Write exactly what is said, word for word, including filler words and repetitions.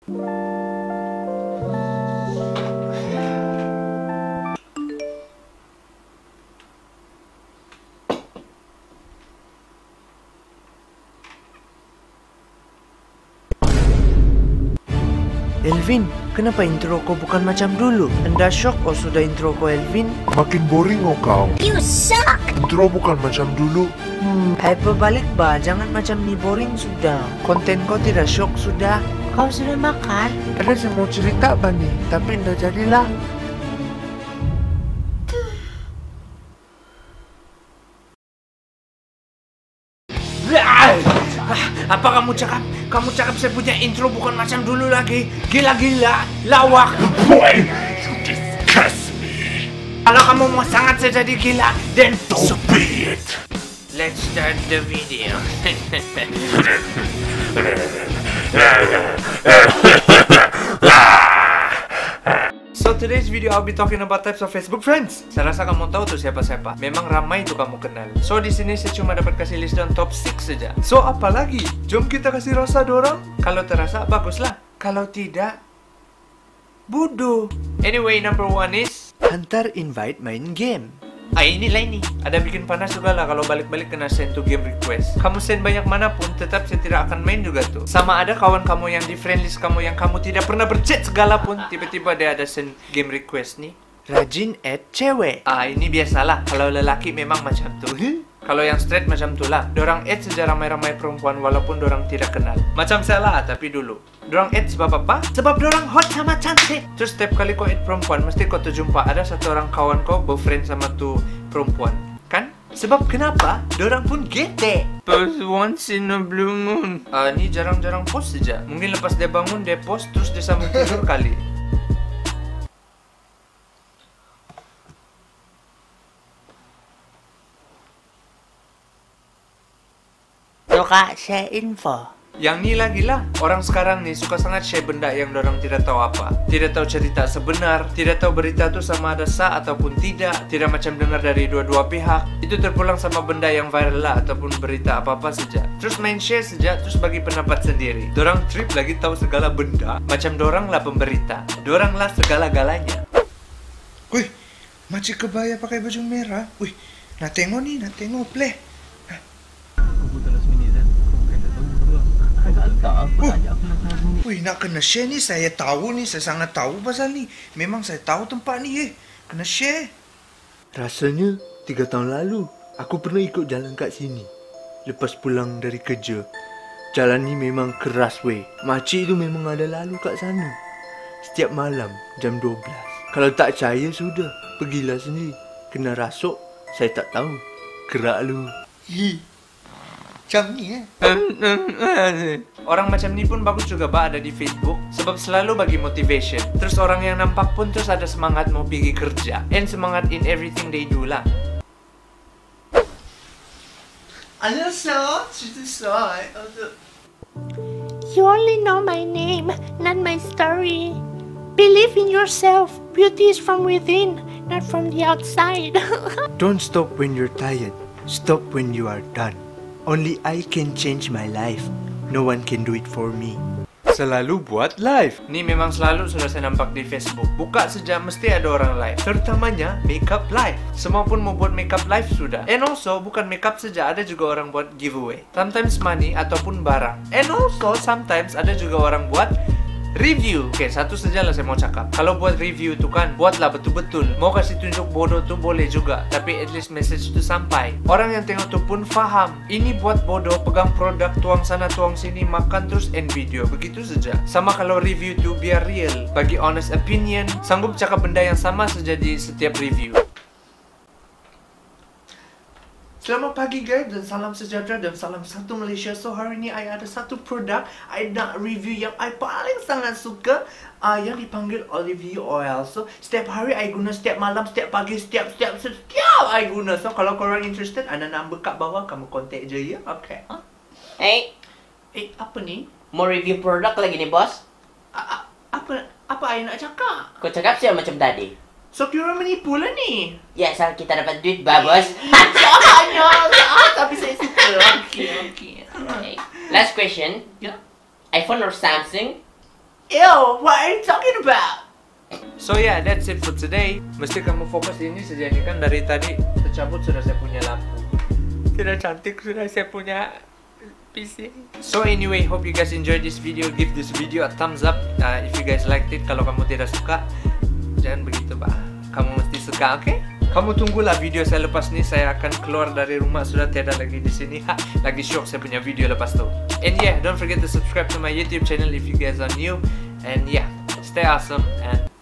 Elvin, kenapa intro kau bukan macam dulu? Anda shock oh sudah intro kau, Elvin? Makin boring oh kau. You suck! Intro bukan macam dulu. Hmm, hyper balik ba? Jangan macam ni, boring sudah. Konten kau tidak shock sudah. Kau sudah makan? Ada yang mau cerita apa nih? Tapi ndak jadilah. Apa kamu cakap? Kamu cakap saya punya intro bukan macam dulu lagi? Gila-gila, lawak. Boy, you disgust me. Kalau kamu mau sangat saya jadi gila, then So be it. let's start the video. So today's video I'll be talking about types of Facebook friends. Saya rasa kamu tahu tuh siapa-siapa. Memang ramai itu kamu kenal. So di sini saya cuma dapat kasih list down top enam saja. So apa lagi? Jom kita kasih rasa dorang. Kalau terasa baguslah. Kalau tidak, bodoh. Anyway, number one is Hunter invite main game. Ah, inilah ini. Ada bikin panas juga lah kalau balik-balik kena send to game request. Kamu send banyak mana pun, tetap saya tidak akan main juga tuh. Sama ada kawan kamu yang di friend list kamu yang kamu tidak pernah berchat segala pun, tiba-tiba dia ada send game request nih. Rajin add cewek. Ah, ini biasalah. Kalau lelaki memang macam tuh. Kalau yang straight macam tuh lah. Dorang add sejarah ramai-ramai perempuan walaupun dorang tidak kenal. Macam saya lah, tapi dulu. Dorang add sebab apa? Sebab dorang hot sama cantik. Terus setiap kali kau add perempuan, mesti kau terjumpa ada satu orang kawan kau berfriend sama tuh perempuan. Kan? Sebab kenapa? Dorang pun gete. Post once in a blue moon. Ah, ini jarang-jarang post saja. Mungkin lepas dia bangun, dia post terus dia sambung tidur kali. Suka share info. Yang ni lagi lah, orang sekarang nih suka sangat share benda yang dorang tidak tahu apa. Tidak tahu cerita sebenar, tidak tahu berita tu sama ada sah ataupun tidak, tidak macam dengar dari dua-dua pihak. Itu terpulang sama benda yang viral lah ataupun berita apa-apa saja. Terus main share saja, terus bagi pendapat sendiri. Dorang trip lagi tahu segala benda, macam dorang lah pemberita. Dorang lah segala-galanya. Wih, macam kebaya pakai baju merah. Wih, nak tengok ni, nak tengok play. Uh, wih, nak kena share ni, saya tahu ni, saya sangat tahu pasal ni. Memang saya tahu tempat ni eh. Kena share. Rasanya tiga tahun lalu aku pernah ikut jalan kat sini. Lepas pulang dari kerja. Jalan ni memang keras weh. Makcik tu memang ada lalu kat sana. Setiap malam jam dua belas. Kalau tak percaya sudah, pergilah sendiri. Kena rasuk, saya tak tahu. Gerak lu. Hi. Macam ni eh. Orang macam ni pun bagus juga bah ada di Facebook. Sebab selalu bagi motivation. Terus orang yang nampak pun terus ada semangat mau pergi kerja. And semangat in everything they do lah. Ano so? You only know my name, not my story. Believe in yourself. Beauty is from within, not from the outside. Don't stop when you're tired. Stop when you are done. Only I can change my life. No one can do it for me. Selalu buat live. Ni memang selalu sudah saya nampak di Facebook. Buka saja mesti ada orang live. Terutamanya makeup live. Semua pun mau buat makeup live sudah. And also bukan makeup saja, ada juga orang buat giveaway. Sometimes money ataupun barang. And also sometimes ada juga orang buat review. Oke, satu saja lah saya mau cakap. Kalau buat review tu kan, buatlah betul-betul. Mau kasih tunjuk bodoh tu boleh juga, tapi at least message tu sampai. Orang yang tengok tu pun faham. Ini buat bodoh, pegang produk, tuang sana, tuang sini, makan terus end video. Begitu saja. Sama kalau review tu biar real. Bagi honest opinion, sanggup cakap benda yang sama saja di setiap review. Selamat pagi guys dan salam sejahtera dan salam satu Malaysia. So hari ni I ada satu produk I nak review yang I paling sangat suka, uh, yang dipanggil Olive Oil. So setiap hari I guna, setiap malam, setiap pagi, setiap setiap setiap I guna. So kalau korang interested, ada number kat bawah, kamu kontak je ya. Okay. Huh? Hey, Eh apa ni? mau review produk lagi nih bos? A apa apa I nak cakap? Kau cakap sih macam tadi. So kira menipu lah ni. Ya, asal kita dapat duit bah bos. Jangannya, ah, tapi saya suka. Okay, okay. Okay. Last question. Ya. iPhone or Samsung? Ew, what are you talking about? So yeah, that's it for today. Mesti kamu fokus ini saja, ini kan dari tadi tercabut sudah saya punya lampu. Tidak cantik sudah saya punya P C. So anyway, hope you guys enjoyed this video. Give this video a thumbs up uh, if you guys liked it. Kalau kamu tidak suka, jangan begitu bah. Kamu mesti suka, oke? Okay? Kamu tunggulah video saya lepas ni. Saya akan keluar dari rumah, sudah tiada lagi di sini. Ha, lagi shock saya punya video lepas tu. And yeah, don't forget to subscribe to my YouTube channel if you guys are new. And yeah, stay awesome and